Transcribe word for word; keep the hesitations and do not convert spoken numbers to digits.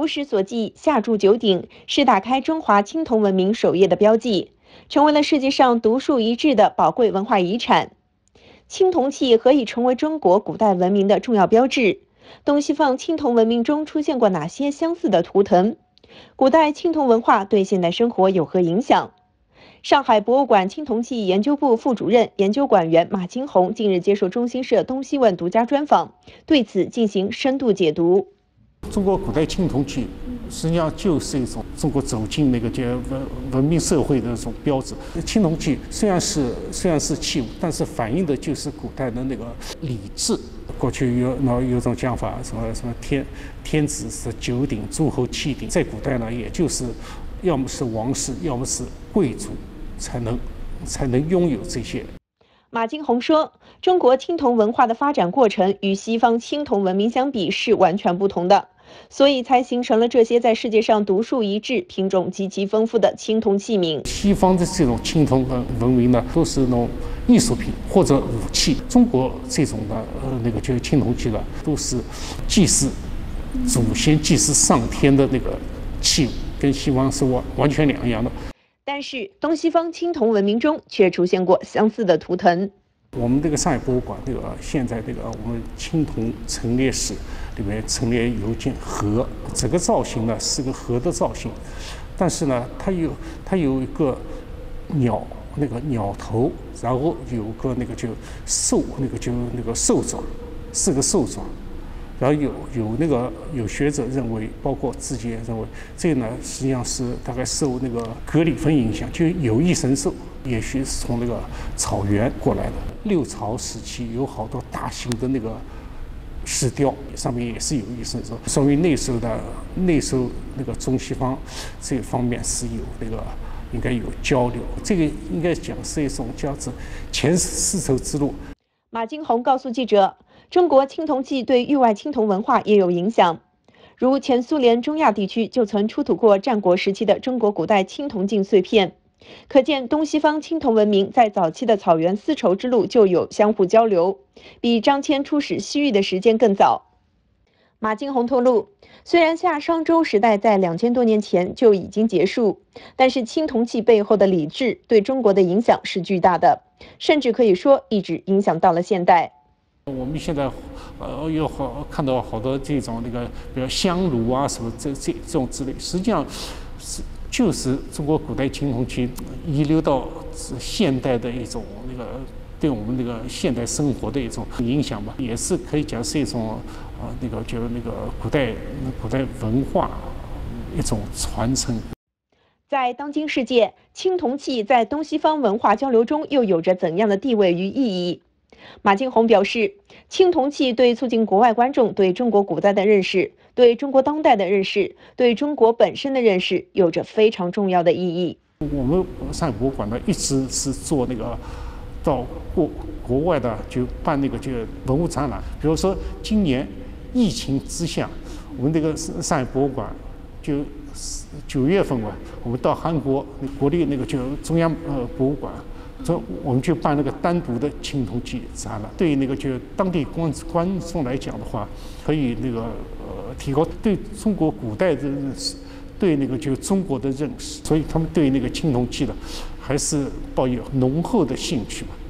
吴石所记下铸九鼎是打开中华青铜文明首页的标记，成为了世界上独树一帜的宝贵文化遗产。青铜器何以成为中国古代文明的重要标志？东西方青铜文明中出现过哪些相似的图腾？古代青铜文化对现代生活有何影响？上海博物馆青铜器研究部副主任、研究馆员马金红近日接受中新社《东西问》独家专访，对此进行深度解读。 中国古代青铜器实际上就是一种中国走进那个叫文文明社会的一种标志。青铜器虽然是虽然是器物，但是反映的就是古代的那个礼制。过去有那有种讲法，什么什么天天子是九鼎，诸侯七鼎。在古代呢，也就是要么是王室，要么是贵族才能才能拥有这些。 马金红说，中国青铜文化的发展过程与西方青铜文明相比是完全不同的，所以才形成了这些在世界上独树一帜、品种极其丰富的青铜器皿。 西方的这种青铜文明呢，都是那种艺术品或者武器。中国这种的呃那个就是青铜器呢，都是祭祀祖先、祭祀上天的那个器物，跟西方是完完全两样的。 但是东西方青铜文明中却出现过相似的图腾。 我们这个上海博物馆这个现在这个我们青铜陈列室里面陈列有一件盒，整个造型呢是个盒的造型，但是呢它有它有一个鸟那个鸟头，然后有个那个就兽那个就那个兽爪，是个兽爪。然后有有那个有学者认为，包括自己也认为，这个呢实际上是大概受那个格里芬影响，就有翼神兽，也许是从那个草原过来的。六朝时期有好多大型的那个石雕，上面也是有翼神兽，说明那时候的那时候那个中西方这方面是有那个应该有交流。这个应该讲是一种叫做前丝绸之路。 马金红告诉记者，中国青铜器对域外青铜文化也有影响，如前苏联中亚地区就曾出土过战国时期的中国古代青铜镜碎片，可见东西方青铜文明在早期的草原丝绸之路就有相互交流，比张骞出使西域的时间更早。马金红透露，虽然夏商周时代在两千多年前就已经结束，但是青铜器背后的礼制对中国的影响是巨大的，甚至可以说一直影响到了现代。 我们现在呃有好看到好多这种那个，比如香炉啊什么这这这种之类，实际上是就是中国古代青铜器遗留到现代的一种那个对我们那个现代生活的一种影响吧，也是可以讲是一种呃那个就是那个古代古代文化一种传承。 在当今世界，青铜器在东西方文化交流中又有着怎样的地位与意义？马金红表示，青铜器对促进国外观众对中国古代的认识、对中国当代的认识、对中国本身的认识有着非常重要的意义。 我们上海博物馆呢，一直是做那个到国国外的就办那个就文物展览，比如说今年疫情之下，我们这个上海博物馆就九月份吧，我们到韩国国立那个就中央呃博物馆。所以我们就办那个单独的青铜器展览，对于那个就当地观观众来讲的话，可以那个呃提高对中国古代的认识，对那个就中国的认识，所以他们对那个青铜器的还是抱有浓厚的兴趣吧。